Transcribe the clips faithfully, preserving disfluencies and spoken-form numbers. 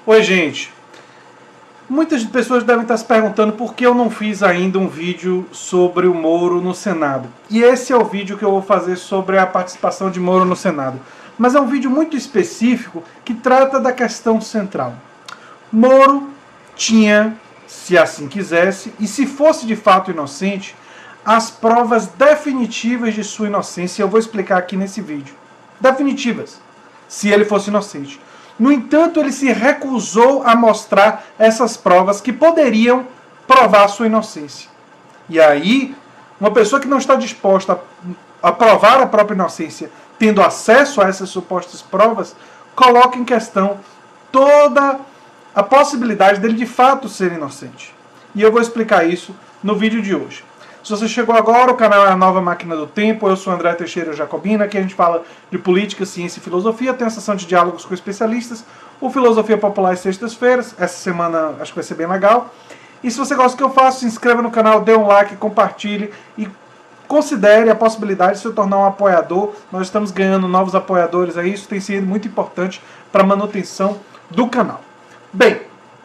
Oi, gente. Muitas pessoas devem estar se perguntando por que eu não fiz ainda um vídeo sobre o Moro no Senado. E esse é o vídeo que eu vou fazer sobre a participação de Moro no Senado. Mas é um vídeo muito específico que trata da questão central. Moro tinha, se assim quisesse, e se fosse de fato inocente, as provas definitivas de sua inocência. Eu vou explicar aqui nesse vídeo. Definitivas, se ele fosse inocente. No entanto, ele se recusou a mostrar essas provas que poderiam provar sua inocência. E aí, uma pessoa que não está disposta a provar a própria inocência, tendo acesso a essas supostas provas, coloca em questão toda a possibilidade dele de fato ser inocente. E eu vou explicar isso no vídeo de hoje. Se você chegou agora, o canal é a Nova Máquina do Tempo, eu sou André Teixeira Jacobina, aqui a gente fala de política, ciência e filosofia, tem a sessão de diálogos com especialistas, o Filosofia Popular às sextas-feiras, essa semana acho que vai ser bem legal. E se você gosta do que eu faço, se inscreva no canal, dê um like, compartilhe e considere a possibilidade de se tornar um apoiador. Nós estamos ganhando novos apoiadores aí, isso tem sido muito importante para a manutenção do canal. Bem,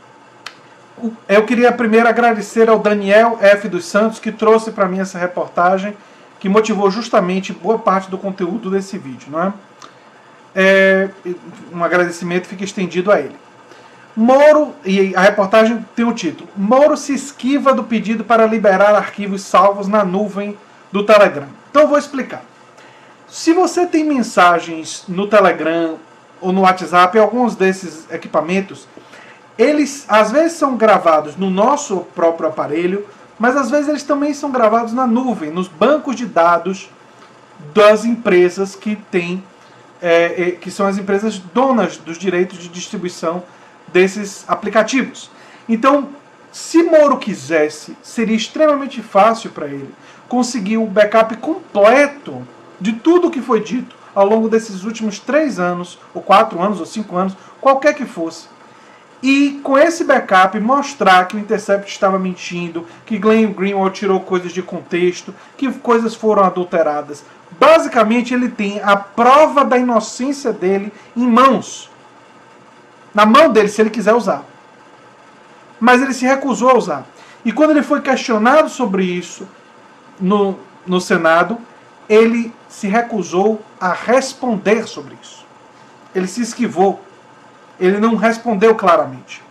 eu queria primeiro agradecer ao Daniel F. dos Santos, que trouxe para mim essa reportagem, que motivou justamente boa parte do conteúdo desse vídeo, não é? É, um agradecimento fica estendido a ele. Moro, e a reportagem tem o título: Moro se esquiva do pedido para liberar arquivos salvos na nuvem do Telegram. Então eu vou explicar. Se você tem mensagens no Telegram ou no WhatsApp, alguns desses equipamentos, eles às vezes são gravados no nosso próprio aparelho, mas às vezes eles também são gravados na nuvem, nos bancos de dados das empresas que têm, é, que são as empresas donas dos direitos de distribuição desses aplicativos. Então, se Moro quisesse, seria extremamente fácil para ele conseguir o backup completo de tudo o que foi dito ao longo desses últimos três anos, ou quatro anos, ou cinco anos, qualquer que fosse. E com esse backup mostrar que o Intercept estava mentindo, que Glenn Greenwald tirou coisas de contexto, que coisas foram adulteradas. Basicamente ele tem a prova da inocência dele em mãos. Na mão dele, se ele quiser usar. Mas ele se recusou a usar. E quando ele foi questionado sobre isso no, no Senado, ele se recusou a responder sobre isso. Ele se esquivou. Ele não respondeu claramente.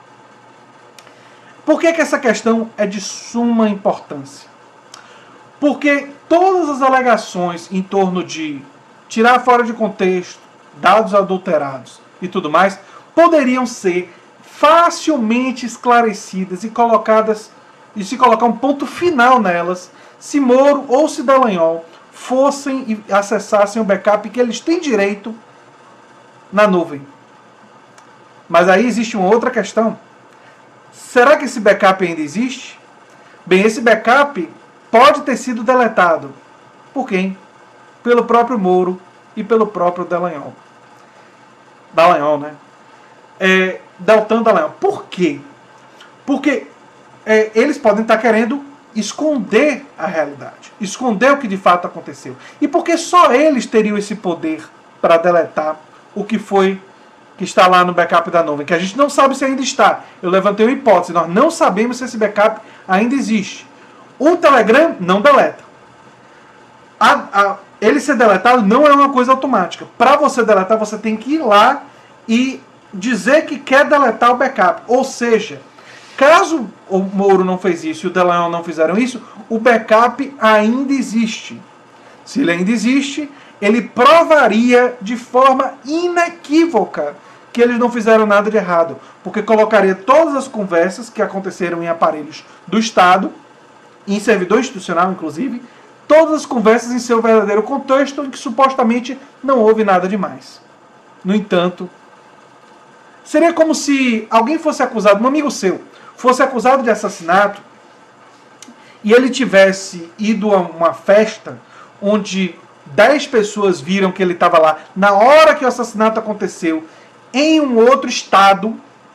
Por que que essa questão é de suma importância? Porque todas as alegações em torno de tirar fora de contexto, dados adulterados e tudo mais, poderiam ser facilmente esclarecidas e colocadas, e se colocar um ponto final nelas, se Moro ou se Dallagnol fossem e acessassem o backup que eles têm direito na nuvem. Mas aí existe uma outra questão. Será que esse backup ainda existe? Bem, esse backup pode ter sido deletado. Por quem? Pelo próprio Moro e pelo próprio Dallagnol. Dallagnol, né? É, Deltan Dallagnol. Por quê? Porque é, eles podem estar querendo esconder a realidade. Esconder o que de fato aconteceu. E porque só eles teriam esse poder para deletar o que foi que está lá no backup da nuvem, que a gente não sabe se ainda está. Eu levantei uma hipótese, nós não sabemos se esse backup ainda existe. O Telegram não deleta. A, a, ele ser deletado não é uma coisa automática. Para você deletar, você tem que ir lá e dizer que quer deletar o backup. Ou seja, caso o Moro não fez isso e o Dallagnol não fizeram isso, o backup ainda existe. Se ele ainda existe, ele provaria de forma inequívoca que eles não fizeram nada de errado, porque colocaria todas as conversas que aconteceram em aparelhos do Estado, em servidor institucional inclusive, todas as conversas em seu verdadeiro contexto, em que supostamente não houve nada demais. No entanto, seria como se alguém fosse acusado, um amigo seu, fosse acusado de assassinato, e ele tivesse ido a uma festa onde dez pessoas viram que ele estava lá na hora que o assassinato aconteceu, em um outro estado,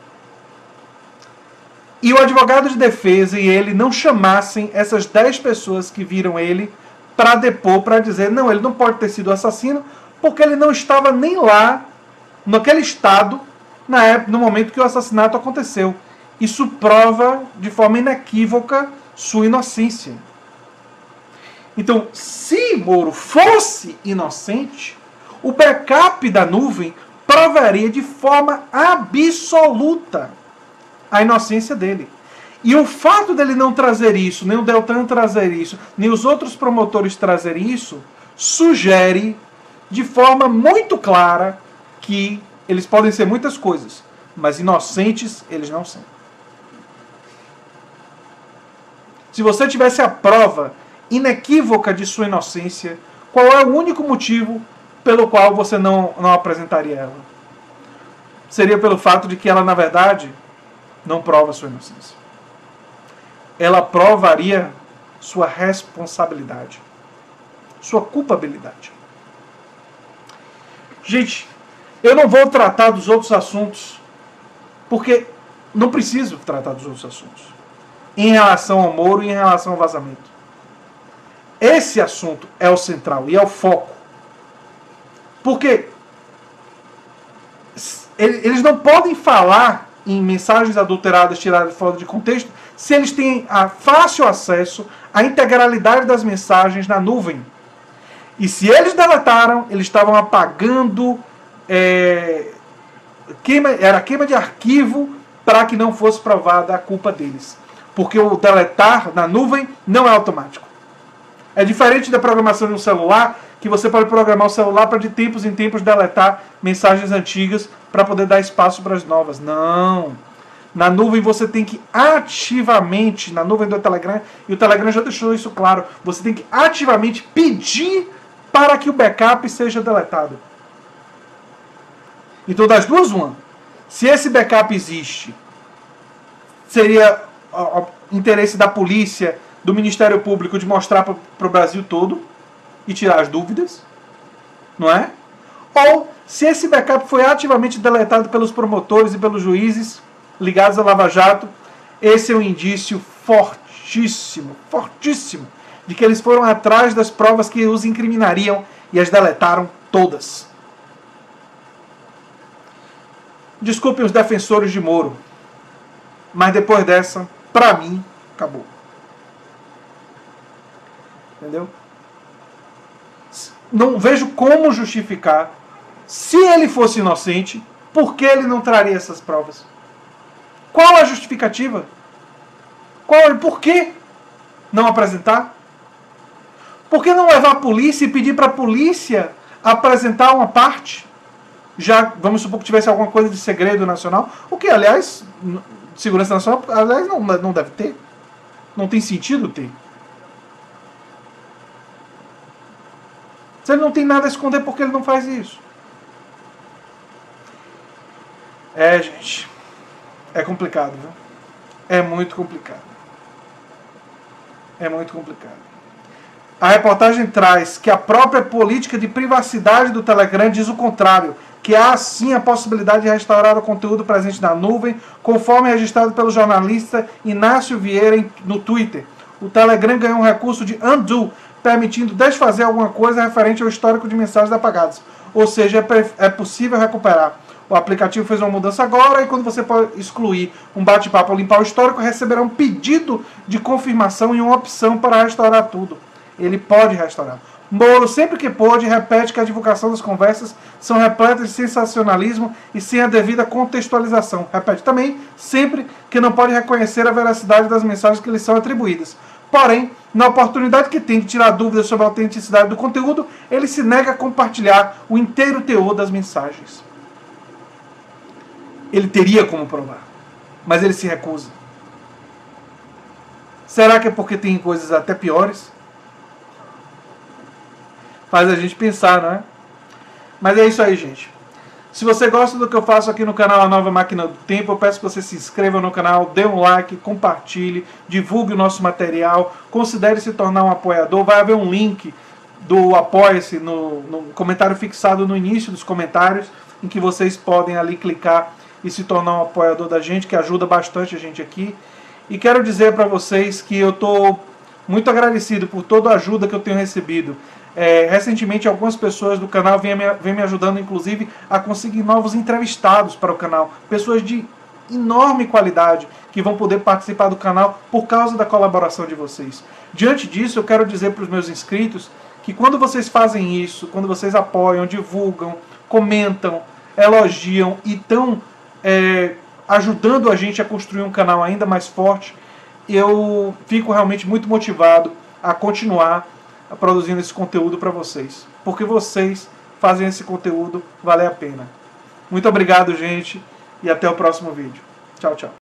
e o advogado de defesa e ele não chamassem essas dez pessoas que viram ele para depor, para dizer, não, ele não pode ter sido assassino, porque ele não estava nem lá, naquele estado, na época, no momento que o assassinato aconteceu. Isso prova de forma inequívoca sua inocência. Então, se Moro fosse inocente, o backup da nuvem provaria de forma absoluta a inocência dele. E o fato dele não trazer isso, nem o Deltan trazer isso, nem os outros promotores trazerem isso, sugere de forma muito clara que eles podem ser muitas coisas, mas inocentes eles não são. Se você tivesse a prova inequívoca de sua inocência, qual é o único motivo pelo qual você não, não apresentaria ela? Seria pelo fato de que ela, na verdade, não prova sua inocência. Ela provaria sua responsabilidade, sua culpabilidade. Gente, eu não vou tratar dos outros assuntos, porque não preciso tratar dos outros assuntos, em relação ao Moro e em relação ao vazamento. Esse assunto é o central e é o foco. Porque eles não podem falar em mensagens adulteradas tiradas fora de contexto se eles têm a fácil acesso à integralidade das mensagens na nuvem. E se eles deletaram, eles estavam apagando, é, queima, era queima de arquivo para que não fosse provada a culpa deles. Porque o deletar na nuvem não é automático. É diferente da programação de um celular, que você pode programar o celular para de tempos em tempos deletar mensagens antigas para poder dar espaço para as novas. Não. Na nuvem você tem que ativamente, na nuvem do Telegram, e o Telegram já deixou isso claro, você tem que ativamente pedir para que o backup seja deletado. Então, das duas, uma. Se esse backup existe, seria o interesse da polícia, do Ministério Público, de mostrar para o Brasil todo e tirar as dúvidas, não é? Ou, se esse backup foi ativamente deletado pelos promotores e pelos juízes ligados à Lava Jato, esse é um indício fortíssimo, fortíssimo, de que eles foram atrás das provas que os incriminariam e as deletaram todas. Desculpem os defensores de Moro, mas depois dessa, pra mim, acabou. Entendeu? Não vejo como justificar, se ele fosse inocente, por que ele não traria essas provas? Qual a justificativa? Qual, por que não apresentar? Por que não levar a polícia e pedir para a polícia apresentar uma parte? Já, vamos supor que tivesse alguma coisa de segredo nacional, o que, aliás, segurança nacional, aliás, não, não deve ter. Não tem sentido ter. Se ele não tem nada a esconder, por que ele não faz isso? É, gente, é complicado, viu? É muito complicado. É muito complicado. A reportagem traz que a própria política de privacidade do Telegram diz o contrário, que há sim a possibilidade de restaurar o conteúdo presente na nuvem, conforme registrado pelo jornalista Inácio Vieira no Twitter. O Telegram ganhou um recurso de undo, permitindo desfazer alguma coisa referente ao histórico de mensagens apagadas. Ou seja, é possível recuperar. O aplicativo fez uma mudança agora e quando você pode excluir um bate-papo ou limpar o histórico, receberá um pedido de confirmação e uma opção para restaurar tudo. Ele pode restaurar. Moro, sempre que pôde, repete que a divulgação das conversas são repletas de sensacionalismo e sem a devida contextualização. Repete também, sempre que não pode reconhecer a veracidade das mensagens que lhe são atribuídas. Porém, na oportunidade que tem de tirar dúvidas sobre a autenticidade do conteúdo, ele se nega a compartilhar o inteiro teor das mensagens. Ele teria como provar, mas ele se recusa. Será que é porque tem coisas até piores? Faz a gente pensar, não é? Mas é isso aí, gente. Se você gosta do que eu faço aqui no canal A Nova Máquina do Tempo, eu peço que você se inscreva no canal, dê um like, compartilhe, divulgue o nosso material, considere se tornar um apoiador. Vai haver um link do Apoia-se no, no comentário fixado no início dos comentários, em que vocês podem ali clicar e se tornar um apoiador da gente, que ajuda bastante a gente aqui. E quero dizer para vocês que eu estou muito agradecido por toda a ajuda que eu tenho recebido. É, recentemente, algumas pessoas do canal vêm me, vêm me ajudando, inclusive, a conseguir novos entrevistados para o canal. Pessoas de enorme qualidade que vão poder participar do canal por causa da colaboração de vocês. Diante disso, eu quero dizer para os meus inscritos que quando vocês fazem isso, quando vocês apoiam, divulgam, comentam, elogiam e estão é, ajudando a gente a construir um canal ainda mais forte, eu fico realmente muito motivado a continuar produzindo esse conteúdo para vocês, porque vocês fazem esse conteúdo valer a pena. Muito obrigado, gente, e até o próximo vídeo. Tchau, tchau.